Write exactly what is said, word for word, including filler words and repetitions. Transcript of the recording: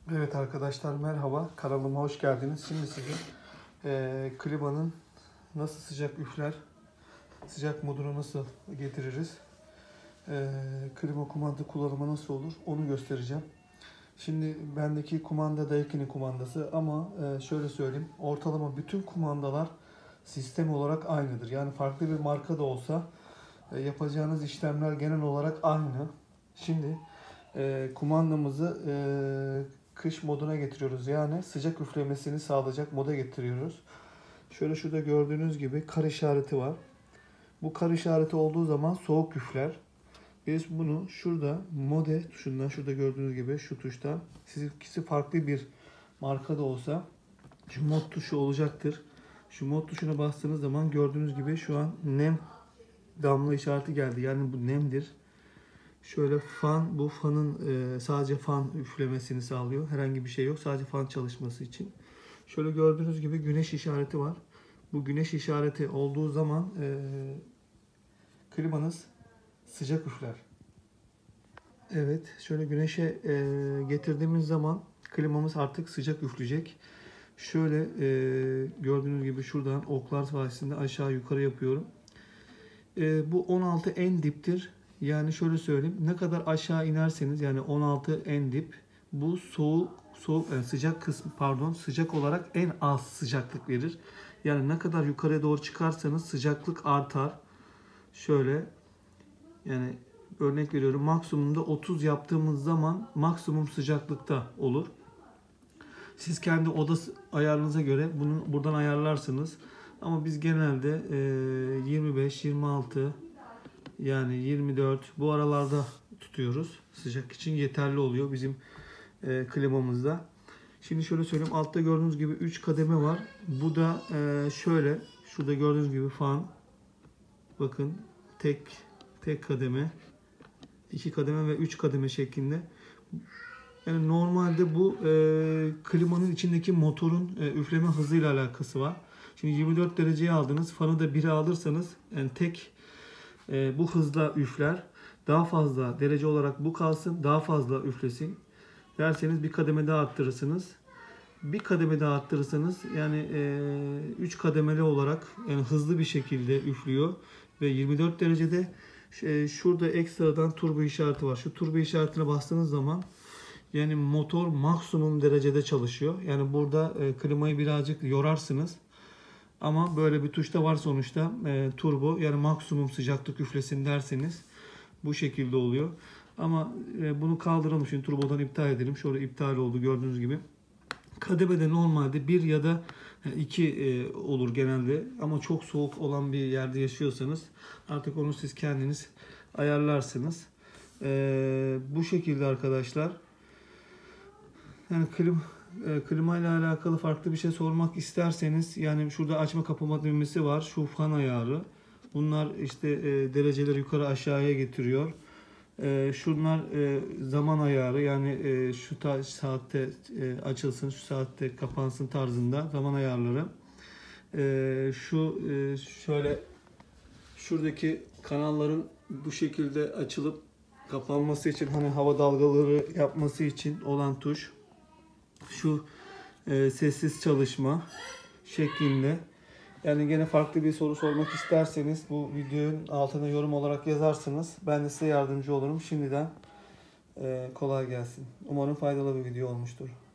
Evet arkadaşlar, merhaba, kanalıma hoş geldiniz. Şimdi size e, klimanın nasıl sıcak üfler, sıcak modunu nasıl getiririz, e, klima kumanda kullanımı nasıl olur onu göstereceğim. Şimdi bendeki kumanda Daikin'in kumandası ama e, şöyle söyleyeyim, ortalama bütün kumandalar sistem olarak aynıdır. Yani farklı bir marka da olsa e, yapacağınız işlemler genel olarak aynı. Şimdi e, kumandamızı e, kış moduna getiriyoruz. Yani sıcak üflemesini sağlayacak moda getiriyoruz. Şöyle şurada gördüğünüz gibi kar işareti var. Bu kar işareti olduğu zaman soğuk üfler. Biz bunu şurada mode tuşundan, şurada gördüğünüz gibi şu tuştan, sizinkisi farklı bir marka da olsa şu mod tuşu olacaktır. Şu mod tuşuna bastığınız zaman gördüğünüz gibi şu an nem damla işareti geldi. Yani bu nemdir. Şöyle fan, bu fanın e, sadece fan üflemesini sağlıyor. Herhangi bir şey yok. Sadece fan çalışması için. Şöyle gördüğünüz gibi güneş işareti var. Bu güneş işareti olduğu zaman e, klimanız sıcak üfler. Evet, şöyle güneşe e, getirdiğimiz zaman klimamız artık sıcak üfleyecek. Şöyle e, gördüğünüz gibi şuradan oklar sayesinde aşağı yukarı yapıyorum. E, bu on altı en diptir. Yani şöyle söyleyeyim, ne kadar aşağı inerseniz, yani on altı en dip, bu soğuk soğuk yani sıcak kısmı, pardon, sıcak olarak en az sıcaklık verir. Yani ne kadar yukarıya doğru çıkarsanız sıcaklık artar. Şöyle, yani örnek veriyorum, maksimumda otuz yaptığımız zaman maksimum sıcaklıkta olur. Siz kendi oda ayarınıza göre bunu buradan ayarlarsınız. Ama biz genelde yirmi beş yirmi altı, yani yirmi dört bu aralarda tutuyoruz. Sıcak için yeterli oluyor bizim e, klimamızda. Şimdi şöyle söyleyeyim. Altta gördüğünüz gibi üç kademe var. Bu da e, şöyle. Şurada gördüğünüz gibi fan. Bakın, tek tek kademe, iki kademe ve üç kademe şeklinde. Yani normalde bu e, klimanın içindeki motorun e, üfleme hızıyla alakası var. Şimdi yirmi dört dereceye aldınız. Fanı da bire alırsanız, yani tek e, bu hızla üfler. Daha fazla derece olarak bu kalsın, daha fazla üflesin derseniz bir kademe daha arttırırsınız. Bir kademe daha arttırırsanız, yani üç kademeli olarak, yani hızlı bir şekilde üflüyor ve yirmi dört derecede. E, şurada ekstradan turbo işareti var. Şu turbo işaretine bastığınız zaman yani motor maksimum derecede çalışıyor. Yani burada e, klimayı birazcık yorarsınız. Ama böyle bir tuşta var sonuçta, e, turbo, yani maksimum sıcaklık üflesin derseniz bu şekilde oluyor. Ama e, bunu kaldıralım, şimdi turbodan iptal edelim. Şöyle iptal oldu gördüğünüz gibi. Kademede normalde bir ya da iki e, olur genelde. Ama çok soğuk olan bir yerde yaşıyorsanız artık onu siz kendiniz ayarlarsınız. E, bu şekilde arkadaşlar. Yani klim, e, klima ile alakalı farklı bir şey sormak isterseniz, yani şurada açma kapama düğmesi var. Şu fan ayarı. Bunlar işte e, dereceleri yukarı aşağıya getiriyor. E, şunlar e, zaman ayarı, yani e, şu ta, saatte e, açılsın, şu saatte kapansın tarzında zaman ayarları. E, şu e, şöyle şuradaki kanalların bu şekilde açılıp kapanması için, hani hava dalgaları yapması için olan tuş. Şu e, sessiz çalışma şeklinde. Yani gene farklı bir soru sormak isterseniz bu videonun altına yorum olarak yazarsınız. Ben de size yardımcı olurum. Şimdiden e, kolay gelsin. Umarım faydalı bir video olmuştur.